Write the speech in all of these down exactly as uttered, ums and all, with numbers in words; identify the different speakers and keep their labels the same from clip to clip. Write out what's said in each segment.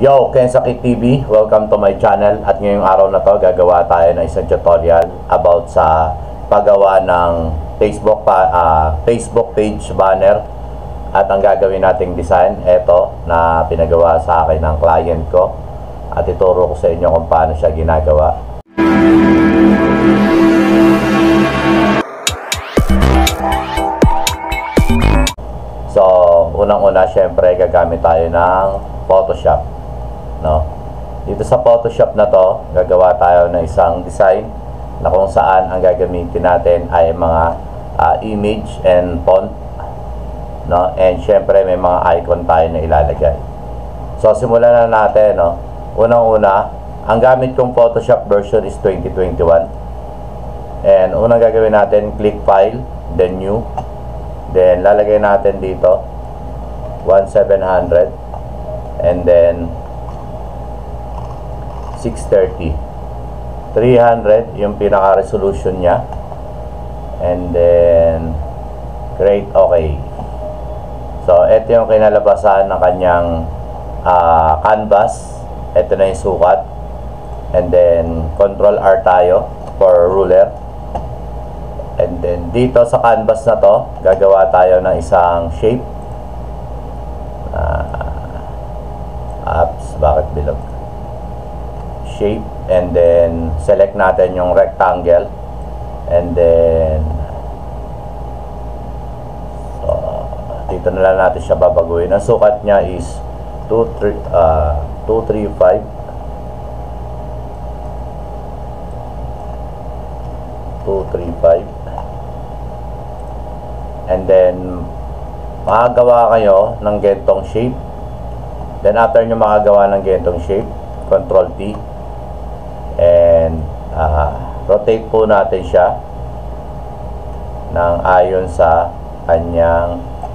Speaker 1: Yo, Kensaki T V, welcome to my channel. At ngayong araw na to, gagawa tayo ng isang tutorial about sa paggawa ng Facebook pa, uh, Facebook page banner. At ang gagawin nating design, eto na pinagawa sa akin ng client ko. At ituro ko sa inyo kung paano siya ginagawa. So, unang-una, syempre, gagamit tayo ng Photoshop. No? Dito sa Photoshop na to, gagawa tayo ng isang design na kung saan ang gagamitin natin ay mga uh, image and font, no? And syempre may mga icon tayo na ilalagay. So simulan na natin, no? Unang-una, ang gamit kong Photoshop version is twenty twenty-one. And unang gagawin natin, click file, then new. Then lalagay natin dito seventeen hundred and then six thirty. three hundred yung pinaka resolution niya, and then create OK. So ito yung kinalabasan ng kanyang uh, canvas. Ito na yung sukat, and then control R tayo for ruler, and then dito sa canvas na to gagawa tayo ng isang shape. uh, apps, bakit bilog? Shape, and then select natin yung rectangle, and then so, dito na lang natin siya babaguhin. Ang sukat niya is two thirty-five two thirty-five, and then makagawa kayo ng gentong shape. Then after nyo makagawa ng gentong shape, control T, and uh, rotate po natin siya ng ayon sa kanyang,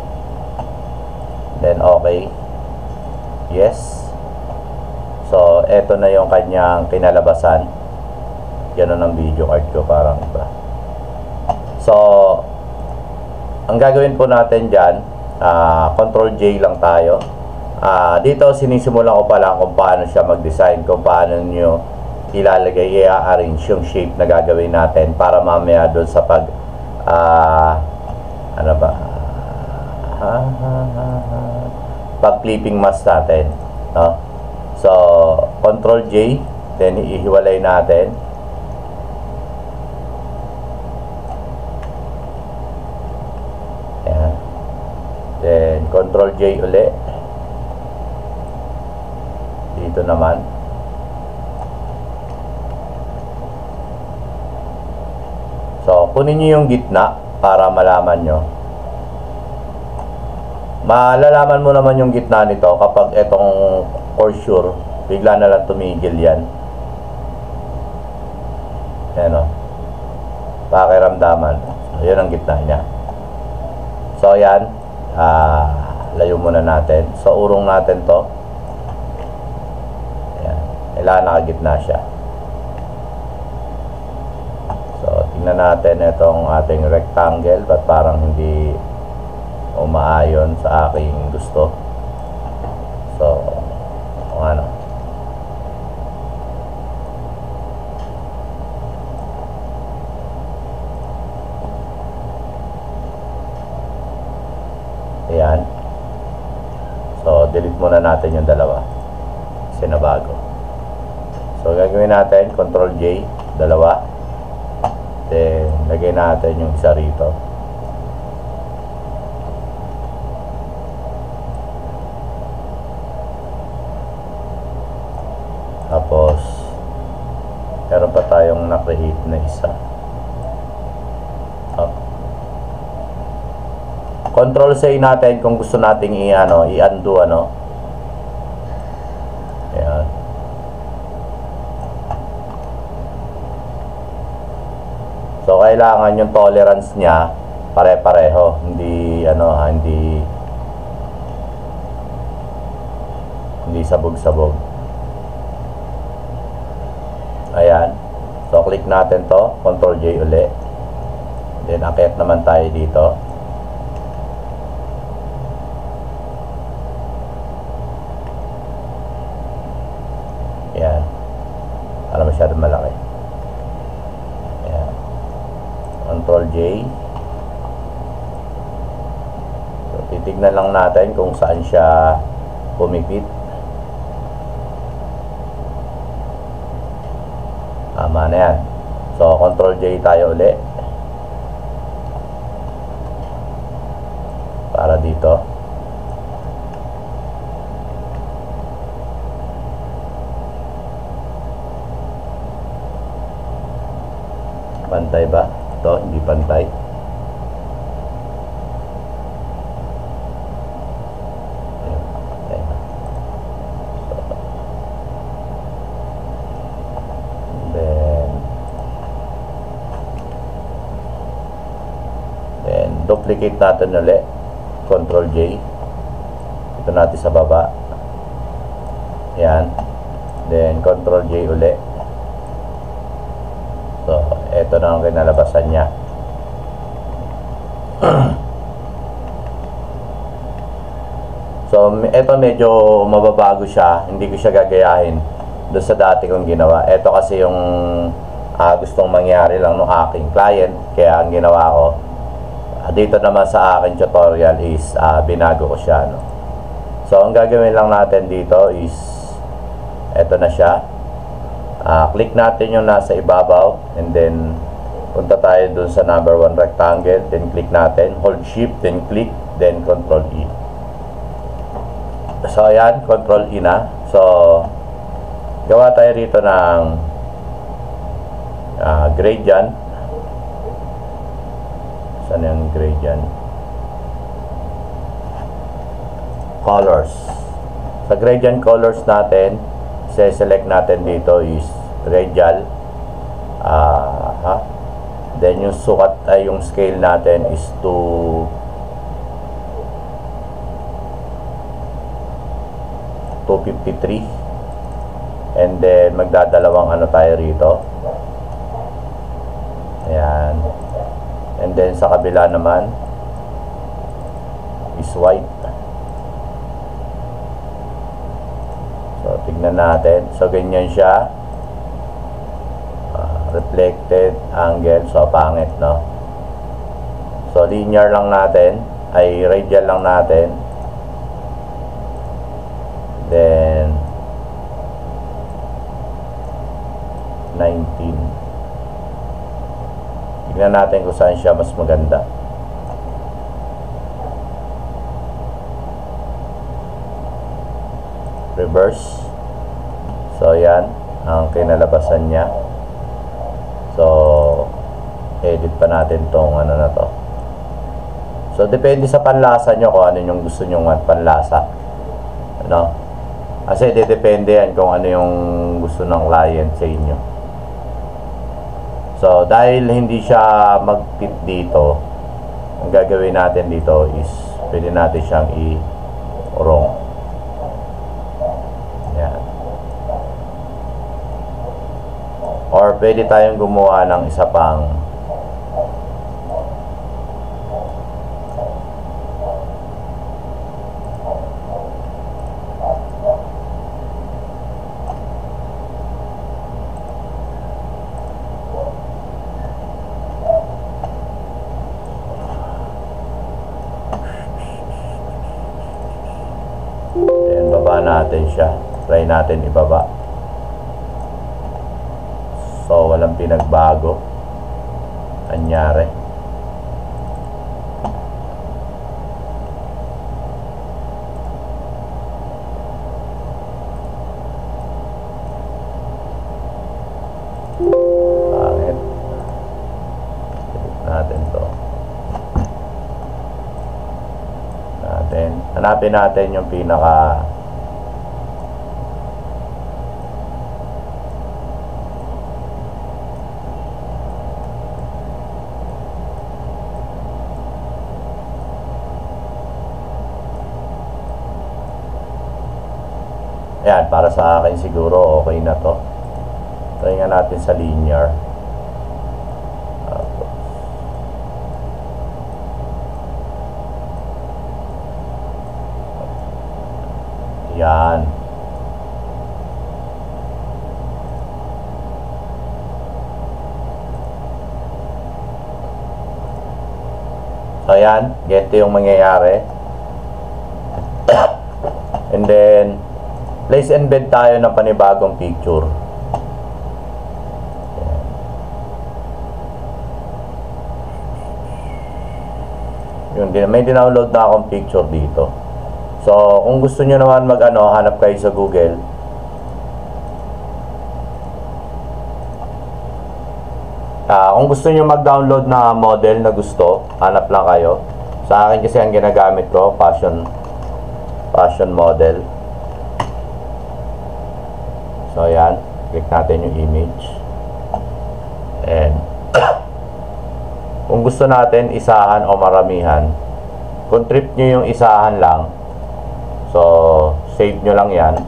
Speaker 1: then okay, yes. So eto na yung kanyang kinalabasan. Ganun ang video card ko, parang iba. So ang gagawin po natin dyan, uh, control J lang tayo. uh, dito sinisimulan ko pa lang kung paano siya mag-design, kung paano nyo ilalagay, i-arrange yung shape na gagawin natin para mamaya doon sa pag uh, ano ba pag clipping mask natin, no? So control J, then ihiwalay natin. Ayan. Then control J uli dito naman. So, kunin nyo yung gitna para malaman nyo. Malalaman mo naman yung gitna nito kapag etong coursure, bigla na lang tumigil yan. Ayan o. Pakiramdaman. So, yun ang gitna niya. So, yan. Uh, layo muna natin. So, urong natin to. Ayan. Kailangan nakagitna siya. Tingnan natin itong ating rectangle, ba't parang hindi umaayon sa aking gusto. So kung ano, ayan. So delete muna natin yung dalawa kasi nabago. So gagawin natin control J, dalawa. Then lagay natin yung isa rito. Tapos meron pa tayong na-create na isa. Oh. Control C natin kung gusto nating i-ano, i-undo, ano. Ayan. So kailangan yung tolerance niya pare-pareho, hindi ano, hindi hindi sabog-sabog. Ayan. So click natin to, control J uli. Then akyat naman tayo dito. masyadong malaki. Ayan. Control J. So, titignan lang natin kung saan siya pumipit. Tama na yan. So, Control J tayo ulit. Para dito. Pantay ba? Ito, hindi pantay. Ayun, pantay na. So, then, then, duplicate natin ulit. Control J. Ito natin sa baba. Yan. Then, Control J ulit. So, ito na ang kinalabasan niya. So, ito medyo mababago siya. Hindi ko siya gagayahin doon sa dati kong ginawa. Ito kasi yung uh, gustong mangyari lang ng aking client. Kaya ang ginawa ko, dito naman sa akin tutorial is uh, binago ko siya, no? So ang gagawin lang natin dito is eto na siya. Uh, click natin yung nasa ibabaw and then punta tayo dun sa number one rectangle, then click natin, hold shift, then click, then control E. So ayan, control E na. So gawa tayo rito ng uh, gradient. Saan yung gradient? Colors. Sa gradient colors natin, se-select natin dito is radial. Uh, ha? Then yung sukat ay yung scale natin is to two fifty-three. And then magdadalawang ano tayo rito. Ayan. And then sa kabila naman is white. So tignan natin. So ganyan siya. Uh, reflected angle. So pangit, no? So linear lang natin. Ay radial lang natin. Then nineteen. Tignan natin kung saan siya mas maganda. Reverse. So yan ang kinalabasan niya. So edit pa natin tong ano na to. So depende sa panlasa nyo kung ano yung gusto nyo panlasa, no? Kasi depende yan kung ano yung gusto ng client sa inyo. So, dahil hindi siya mag-fit dito, ang gagawin natin dito is pwede natin siyang i-wrong. Yan. Or pwede tayong gumawa ng isa pang natin siya. Try natin ibaba. So, walang pinagbago. Anyari. Pangit. Click natin to. Natin. Hanapin natin yung pinaka Ayan, para sa akin siguro okay na to. Try nga natin sa linear. Yan. So ayan, ganito yung mangyayari. And then place embed tayo ng panibagong picture. Yun, may dinownload na akong picture dito. So, kung gusto nyo naman mag ano, hanap kayo sa Google. Ah, kung gusto nyo mag-download na model na gusto, hanap lang kayo. Sa akin kasi ang ginagamit ko, passion passion model. So, ayan. Click natin yung image. And kung gusto natin isahan o maramihan, kung trip nyo yung isahan lang, so save nyo lang yan,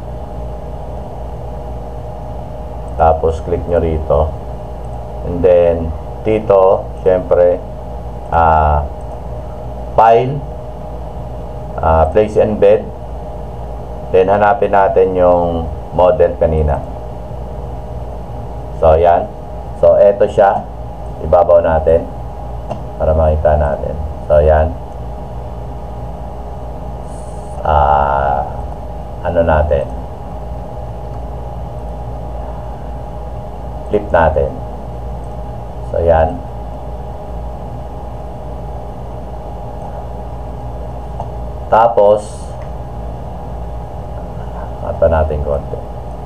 Speaker 1: tapos click nyo rito, and then dito syempre uh, file, uh, place embed, then hanapin natin yung model kanina. So yan, so eto siya, ibabaw natin para makita natin. So yan, ah, ano natin, flip natin. So yan, tapos mata natin konti.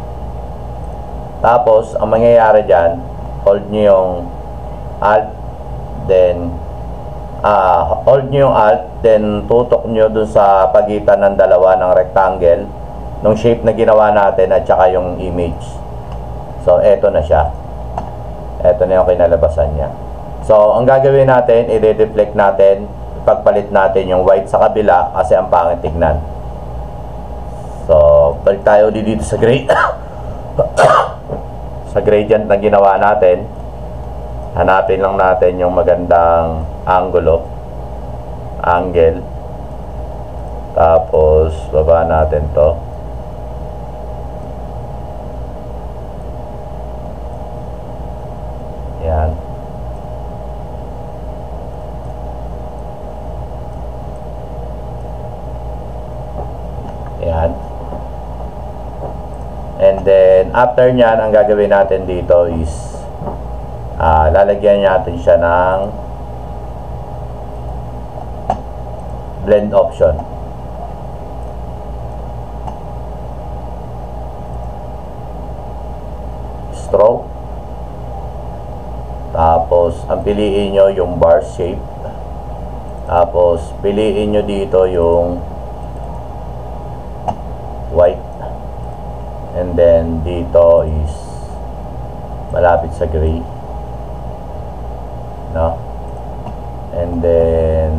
Speaker 1: Tapos ang mangyayari dyan, hold nyo yung alt, then uh, hold nyo yung alt, then tutok nyo dun sa pagitan ng dalawa ng rectangle nung shape na ginawa natin at saka yung image. So eto na siya, eto na yung kinalabasan nya. So ang gagawin natin, i-reflect natin, ipagpalit natin yung white sa kabila kasi ang pangit tignan. So balik tayo dito sa gray sa gradient na ginawa natin. Hanapin lang natin yung magandang angulo, angle, tapos baba natin to. Yan. Yan. And then after nyan, ang gagawin natin dito is uh, lalagyan natin siya ng blend option. Stroke. Tapos ang piliin nyo yung bar shape. Tapos piliin nyo dito yung white. And then dito is malapit sa gray, no? And then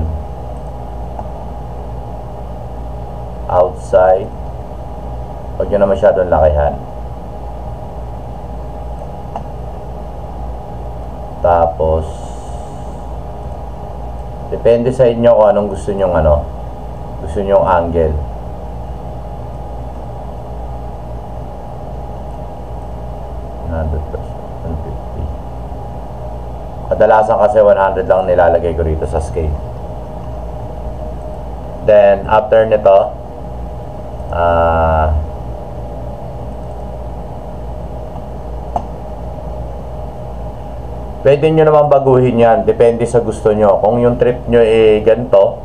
Speaker 1: outside, huwag nyo na masyadong lakihan. Tapos depende sa inyo kung anong gusto nyong ano, gusto nyong angle. one fifty. Kadalasan kasi one hundred lang nilalagay ko rito sa scale. Then after nito, ah uh, pwede nyo naman baguhin yan, depende sa gusto nyo. Kung yung trip nyo eh ganito,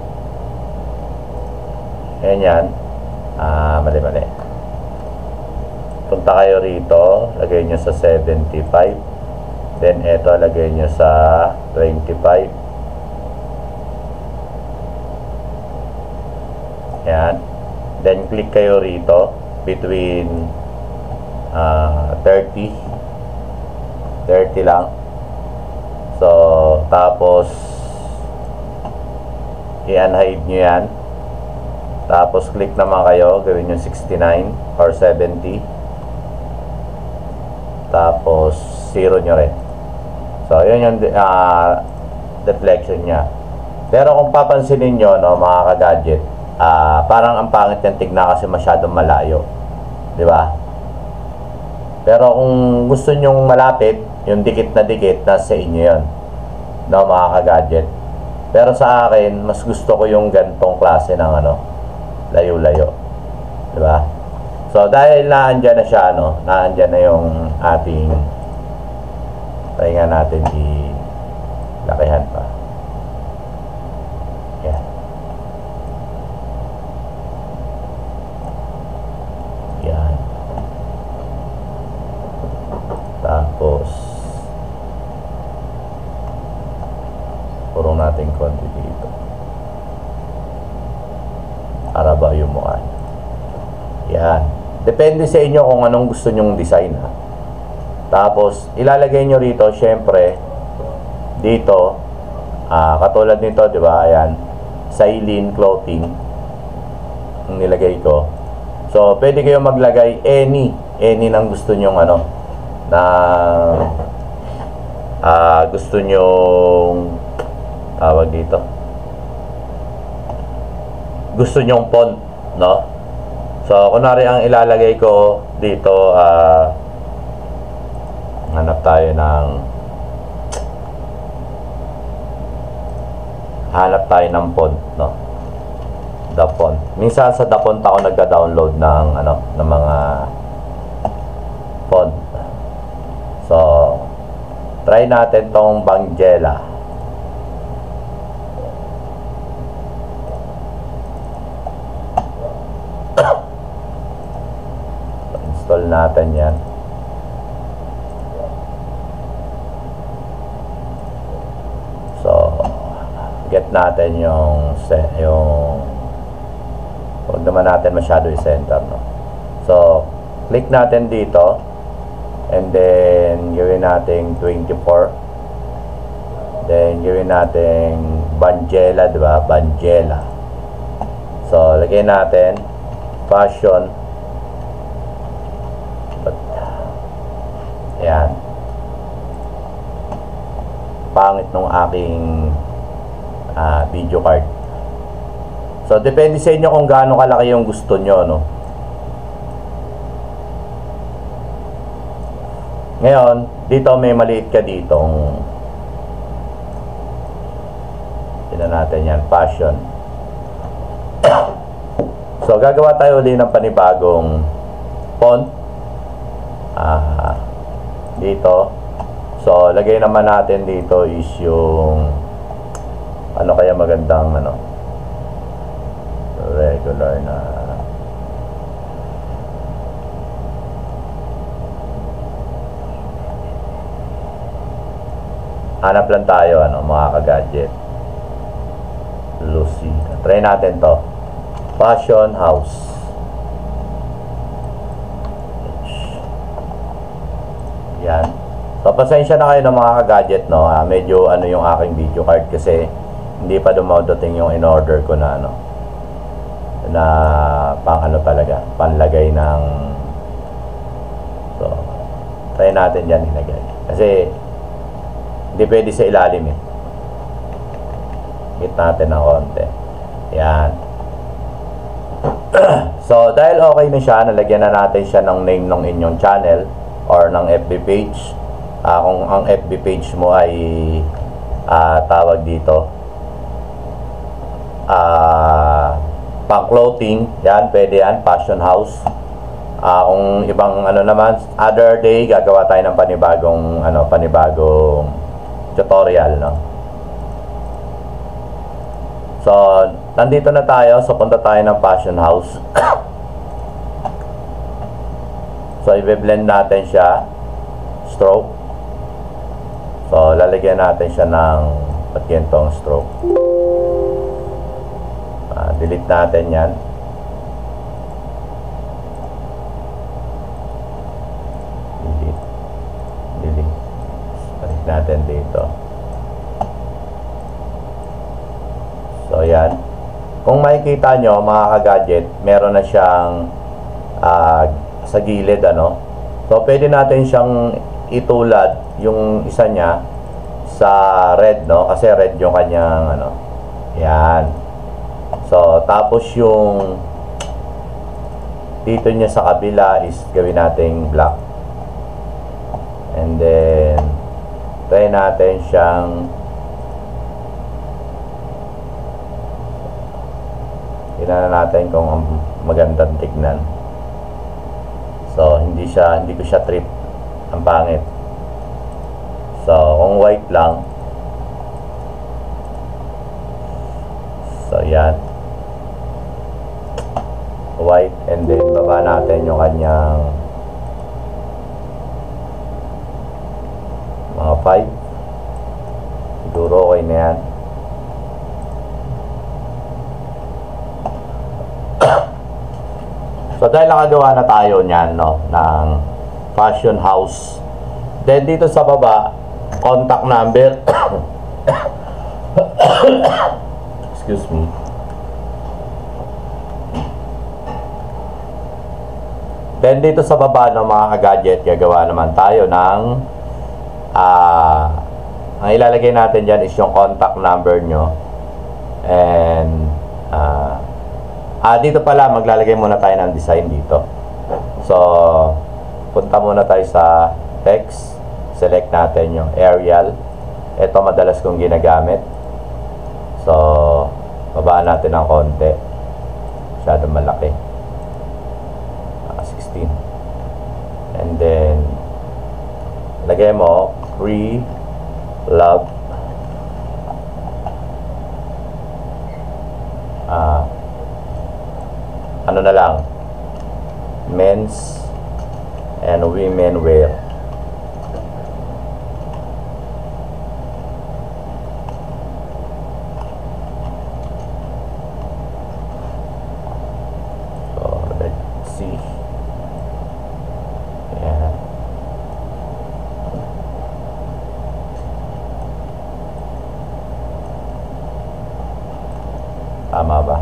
Speaker 1: ganyan, ah uh, mali mali punta kayo rito, lagay nyo sa seventy-five, then eto lagay nyo sa twenty-five. Yan, then click kayo rito between uh, thirty thirty lang. So tapos i-unhide nyo yan, tapos click naman kayo, gawin nyo sixty-nine or seventy, tapos zero nyo rin. So yun yung uh, deflection nya. Pero kung papansinin nyo, no, mga ka-gadget, uh, parang ang pangit yung tignan kasi masyadong malayo, di ba? Pero kung gusto nyong malapit, yung dikit na dikit, nasa inyo yun, no, mga ka-gadget. Pero sa akin, mas gusto ko yung gantong klase ng ano, layo-layo. Diba? So, dahil naandyan na siya, no, naandyan na yung ating, try nga natin i-lakihan pa. Yan. Yan. Tapos, purong natin konti dito. Para ba yung mukha? Yan. Depende sa inyo kung anong gusto nyong design, ha. Tapos ilalagay nyo rito syempre dito, ah, katulad nito, di ba? Ayan, Silene clothing ang nilagay ko. So pwede kayo maglagay any any nang gusto nyong ano na ah, gusto nyong tawag dito, gusto nyong font, no? So, kunwari ang ilalagay ko dito, uh, hanap tayo ng hanap tayo ng font, no? The font. Minsan sa the font ako nagda-download ng ano, ng mga font. So, try natin tong Banggela. Install natin yan. So, get natin yung yung huwag naman natin masyado i-center, no? So, click natin dito and then gawin natin twenty-four, then gawin natin Banggela, diba? Banggela. So, lagay natin fashion. Ayan. Pangit nung aking uh, video card. So, depende sa inyo kung gaano kalaki yung gusto nyo, no? Ngayon, dito may maliit ka ditong, tignan natin yan, fashion. So, gagawa tayo ulit ng panibagong font. Ah, dito. So, lagay naman natin dito is yung ano kaya magandang ano, regular na hanap lang tayo, ano, mga ka-gadget. Lucy. Try natin to. Fashion house. Yan. So, pasensya na kayo ng mga ka-gadget, no? Ah, medyo ano yung aking video card kasi hindi pa dumadating yung in-order ko na ano, na pang ano talaga, panlagay ng, so, try natin yan ilagay. Kasi hindi pwede sa ilalim, eh. Hit natin ng konti. Yan. So, dahil okay na siya, nalagyan na natin siya ng name ng inyong channel or ng F B page. Uh, kung ang F B page mo ay uh, tawag dito uh, pang clothing, yan, pwede yan, fashion house. Uh, kung ibang ano naman, other day gagawa tayo ng panibagong ano, panibagong tutorial, no? So, nandito na tayo, so punta tayo ng fashion house. So, i-blend natin siya, stroke. So, lalagyan natin siya ng patyentong stroke. Uh, delete natin yan. Delete. Delete. Balik natin dito. So, yan. Kung makikita nyo, mga ka-gadget, meron na siyang uh, sa gilid, ano. So, pwede natin siyang itulad yung isa niya sa red, no? Kasi red yung kanyang, ano. Yan. So, tapos yung dito niya sa kabila is gawin nating black. And then, try natin siyang tingnan natin kung magandang tignan. So hindi siya, hindi ko siya trip ang pangit. So kung white lang, so yan, white, and then baba natin yung kanyang mga five. Siguro okay na yan. So dahil nakagawa na tayo niyan, no, ng fashion house, then dito sa baba, contact number excuse me, then dito sa baba, no, mga ka-gadget, gagawa naman tayo ng ah uh, ang ilalagay natin dyan is yung contact number nyo, and ah uh, Ah, dito pala, maglalagay muna tayo ng design dito. So, punta muna tayo sa text. Select natin yung Arial. Ito madalas kong ginagamit. So, babaan natin ng konti. Masyadong malaki. Ah, sixteen. And then, lagay mo, free love. Ah, ano na lang, men's and women wear. So let's see. Yeah. Tama ba?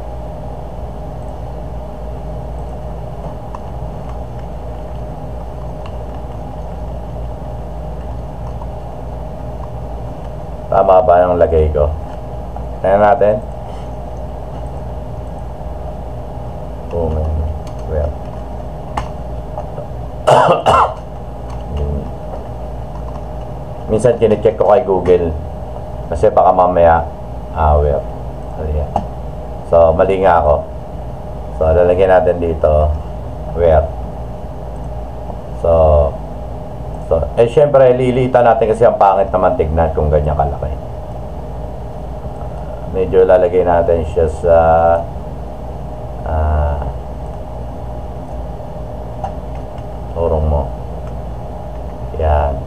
Speaker 1: Tama ba yung lagay ko? Tingnan natin. Woman wear. Minsan kine-check ko kay Google kasi baka mamaya ah, wear. Ayan. So mali nga ako. So lalagyan natin dito wear. So So, eh syempre, liliitan natin kasi ang pangit naman tignan kung ganyan kalaki. Uh, medyo lalagay natin siya sa uh, urong mo. Yan.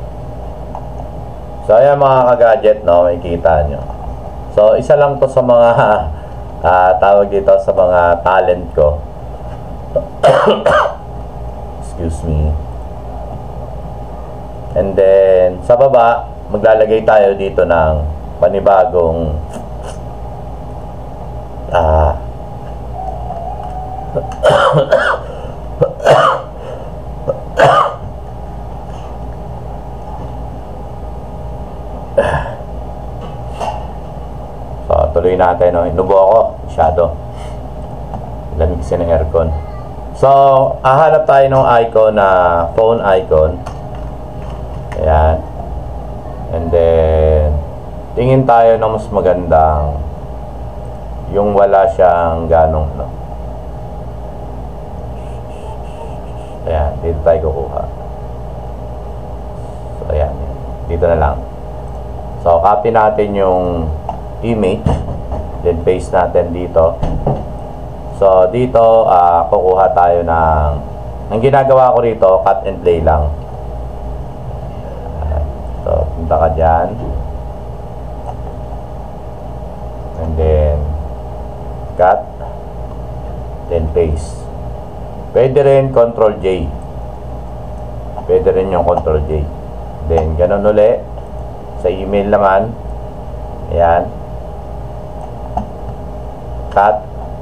Speaker 1: So, ayan mga ka-gadget, no, makikita nyo. So, isa lang to sa mga uh, tawag dito sa mga talent ko. Excuse me. And then, sa baba, maglalagay tayo dito ng panibagong ah so, tuloy natin, no? Inubo ako, masyado. Lamig kasi ng aircon. So, hahanap tayo ng icon na phone icon. Ayan. And then, tingin tayo ng mas magandang yung wala siyang ganong, no? Ayan, dito tayo kukuha. So, ayan. Dito na lang. So, copy natin yung image. Then, paste natin dito. So, dito, uh, kukuha tayo ng, ang ginagawa ko rito, cut and play lang. So, punta ka dyan. And then, cut. Then, paste. Pwede rin control J. Pwede rin yung control J. Then, ganun uli. Sa email naman. Ayan. Cut.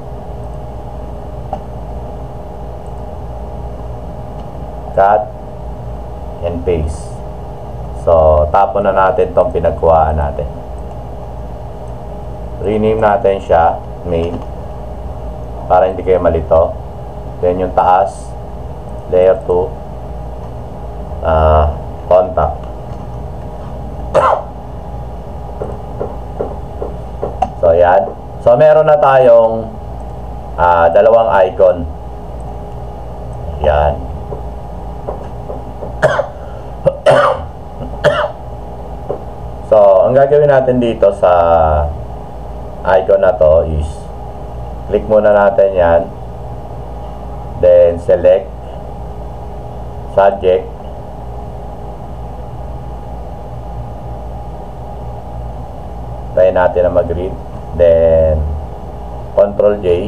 Speaker 1: Cut. And paste. So, tapon na natin itong pinagkuhaan natin. Rename natin siya, main, para hindi kayo malito. Then yung taas, layer two, uh, contact. So, yan. So, meron na tayong uh, dalawang icon. Yan. So, ang gagawin natin dito sa icon na to is click muna natin yan, then select subject, try natin na mag-read, then control J,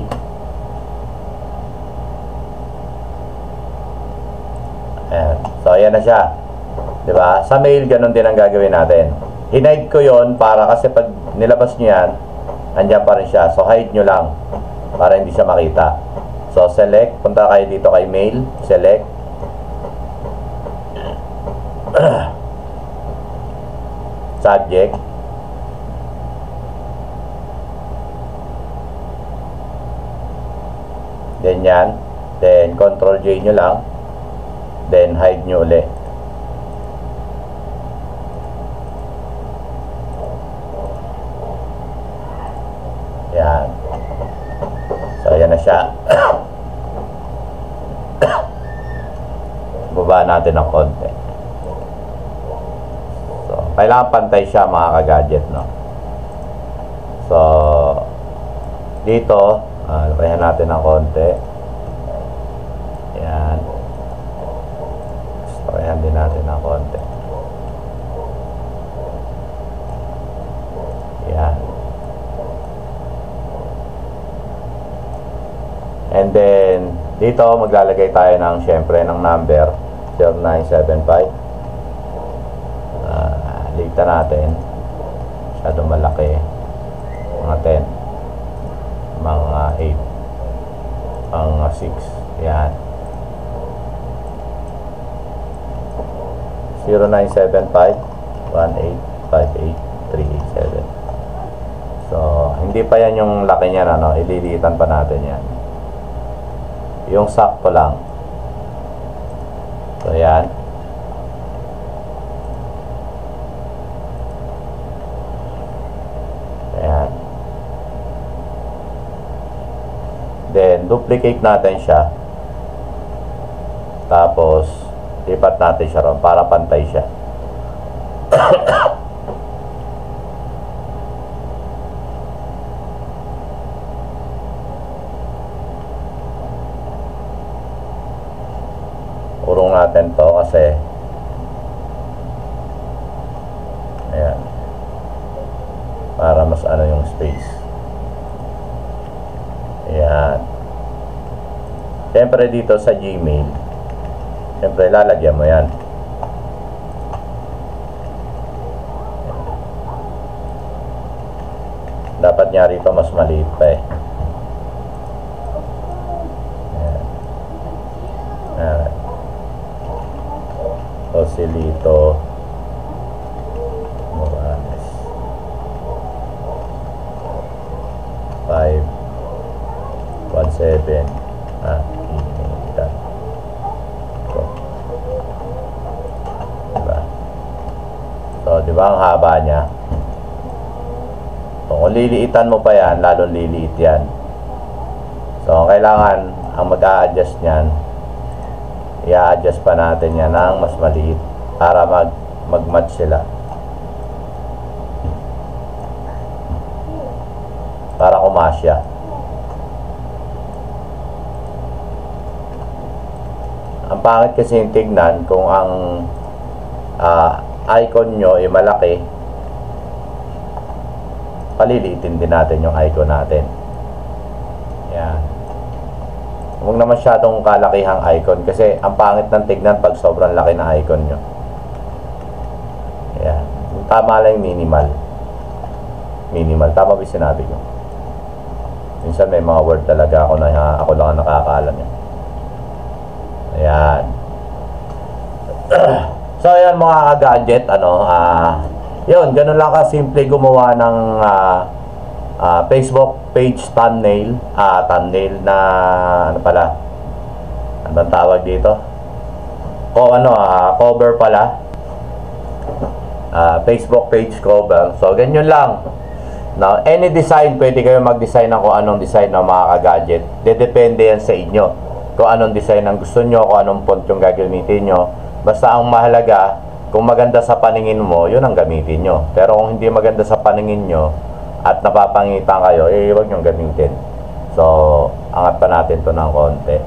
Speaker 1: ayan. So ayan na siya, diba? Sa mail ganun din ang gagawin natin. Hinide ko yon para kasi pag nilabas nyo yan, andyan pa rin siya. So hide nyo lang para hindi siya makita. So select, punta kayo dito kay mail, select subject, then yan, then control J nyo lang, then hide nyo ulit. Yan. So yan na siya. Baba natin ng konti. So kailangan pantay siya mga ka-gadget, no? So dito Uh, lakihan natin ng konti. Yan. Lakihan din natin ng konti. Yan. And then dito maglalagay tayo ng syempre ng number zero nine seven five. uh, Ligta natin. Masyadong malaki. Mga ten, mga eight, mga six. Yan. Zero nine seven five one eight five eight three eight seven. So hindi pa yan yung laki niyan, ano, ililiitan pa natin yan, yung sakto lang. So yan. Ayan. Then duplicate natin siya, tapos lipat natin siya ron para pantay siya. Urong natin to kasi ayan, para mas ano yung space. Ayan. Siyempre dito sa Gmail, siyempre lalagyan mo yan. Dapat nga rito mas maliit pa eh. Ayan. Ayan. Joselito Morales five one seven ah, email so, diba? So, diba ang haba niya? So, kung liliitan mo pa yan, lalong liliit yan. So, kailangan ang mag-a-adjust niyan, i-a-adjust pa natin yan ng mas maliit para mag mag-match sila, para kumasya. Ang pangit kasi yung tignan kung ang uh, icon nyo ay malaki, paliliitin din natin yung icon natin. Yan. Huwag na masyadong kalakihang icon kasi ang pangit ng tignan pag sobrang laki na icon nyo. Yan. Tama lang yung minimal. Minimal. Tama ba yung sinabi ko? Minsan may mga word talaga ako na ako lang ang nakakaalam yan. Ayan. So ayan mga ka-gadget, ano, ah uh, yun, ganun lang ka-simple gumawa ng uh, uh, Facebook page thumbnail, ah, uh, thumbnail na ano pala, ano bang tawag dito? O ano, uh, cover pala, uh, Facebook page cover. So ganyan lang. Now, any design, pwede kayo mag-design ng kung anong design ng mga ka-gadget. Depende yan sa inyo. Kung anong design ang gusto nyo, kung anong font yung gagamitin nyo. Basta ang mahalaga, kung maganda sa paningin mo, yun ang gamitin nyo. Pero kung hindi maganda sa paningin nyo, at napapangitan kayo, eh, huwag nyo gamitin. So, angat pa natin to ng konti.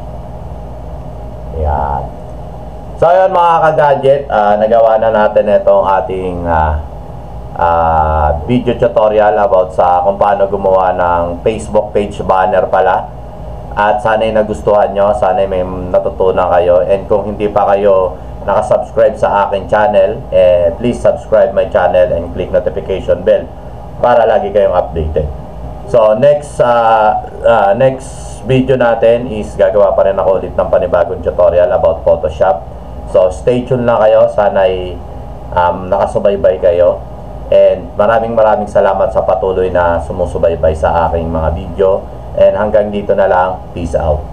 Speaker 1: Yan. So, ayun mga ka-gadget, uh, nagawa na natin itong ating uh, uh, video tutorial about sa kung paano gumawa ng Facebook page banner pala. At sana'y nagustuhan nyo, sana'y may natutunan kayo. And kung hindi pa kayo nakasubscribe sa aking channel, eh, please subscribe my channel and click notification bell para lagi kayong updated. So next uh, uh, next video natin is gagawa pa rin ako ulit ng panibagong tutorial about Photoshop. So stay tuned lang kayo, sana'y um, nakasubaybay kayo. And maraming maraming salamat sa patuloy na sumusubaybay sa aking mga video. And hanggang dito na lang, peace out.